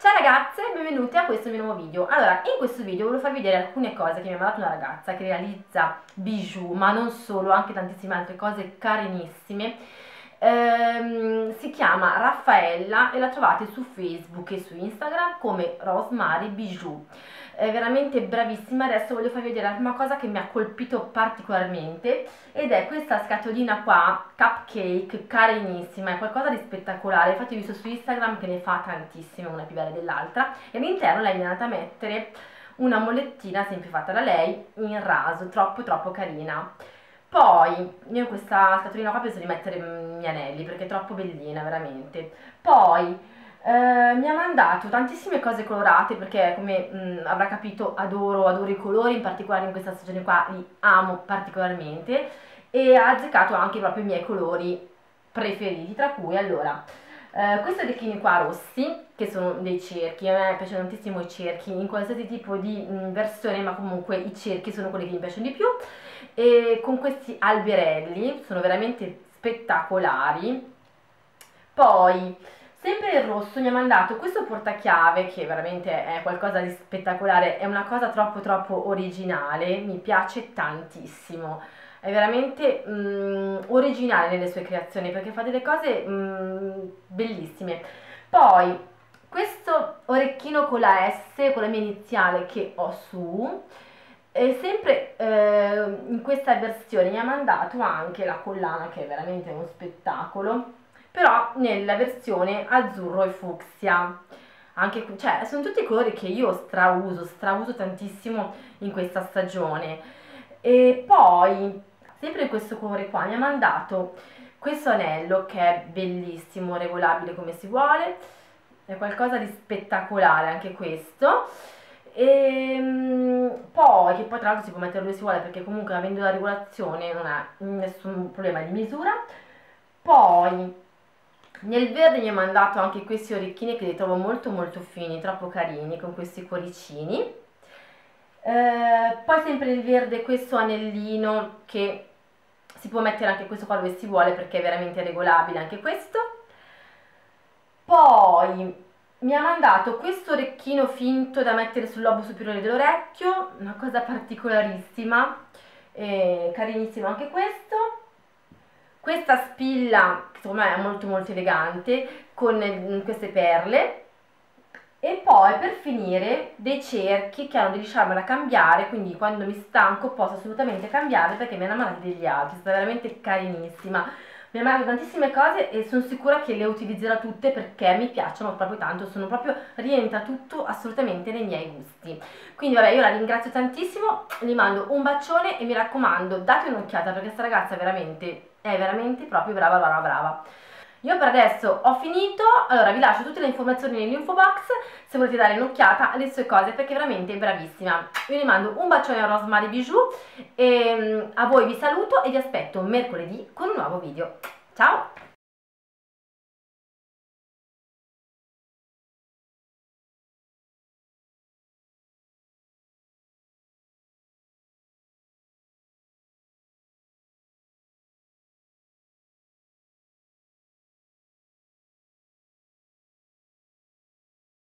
Ciao ragazze, benvenute a questo mio nuovo video. Allora, in questo video volevo farvi vedere alcune cose che mi ha mandato una ragazza che realizza bijou, ma non solo, anche tantissime altre cose carinissime. Si chiama Raffaella e la trovate su Facebook e su Instagram come Rosemary Bijou. È veramente bravissima. Adesso voglio farvi vedere la prima cosa che mi ha colpito particolarmente ed è questa scatolina qua, cupcake, carinissima, è qualcosa di spettacolare. Infatti ho visto su Instagram che ne fa tantissime, una più bella dell'altra, e all'interno lei mi è andata a mettere una mollettina sempre fatta da lei in raso, troppo carina. Poi io in questa scatolina qua penso di mettere gli anelli perché è troppo bellina veramente. Poi mi ha mandato tantissime cose colorate perché, come avrà capito, adoro i colori, in particolare in questa stagione qua li amo particolarmente, e ha azzeccato anche proprio i miei colori preferiti, tra cui allora questi orecchini qua rossi, che sono dei cerchi. A me piacciono tantissimo i cerchi in qualsiasi tipo di versione, ma comunque i cerchi sono quelli che mi piacciono di più, e con questi alberelli sono veramente spettacolari. Poi sempre il rosso mi ha mandato questo portachiave che veramente è qualcosa di spettacolare, è una cosa troppo originale, mi piace tantissimo, è veramente originale nelle sue creazioni perché fa delle cose bellissime. Poi questo orecchino con la S, con la mia iniziale che ho su, e sempre in questa versione mi ha mandato anche la collana che è veramente uno spettacolo, però nella versione azzurro e fucsia. Anche, cioè, sono tutti colori che io strauso tantissimo in questa stagione. E poi, sempre in questo colore qua, mi ha mandato questo anello che è bellissimo, regolabile come si vuole, è qualcosa di spettacolare anche questo. Poi, che poi tra l'altro si può mettere dove si vuole perché comunque avendo la regolazione non ha nessun problema di misura. Poi nel verde mi ha mandato anche questi orecchini che li trovo molto fini, troppo carini, con questi cuoricini. Poi sempre nel verde questo anellino che si può mettere anche questo qua dove si vuole perché è veramente regolabile anche questo. Poi mi ha mandato questo orecchino finto da mettere sul lobo superiore dell'orecchio, una cosa particolarissima, carinissimo anche questo. Questa spilla che secondo me è molto elegante con queste perle, e poi per finire dei cerchi che hanno degli charme da cambiare, quindi quando mi stanco posso assolutamente cambiarli perché me ne hanno mandati degli altri. Sta veramente carinissima, mi ha mandato tantissime cose e sono sicura che le utilizzerò tutte perché mi piacciono proprio tanto, rientra tutto assolutamente nei miei gusti. Quindi vabbè, io la ringrazio tantissimo, gli mando un bacione e mi raccomando date un'occhiata perché questa ragazza è veramente proprio brava. Io per adesso ho finito, allora vi lascio tutte le informazioni nell'info box se volete dare un'occhiata alle sue cose perché è veramente bravissima. Io vi mando un bacione a Rosemary Bijou e a voi vi saluto e vi aspetto mercoledì con un nuovo video. Ciao!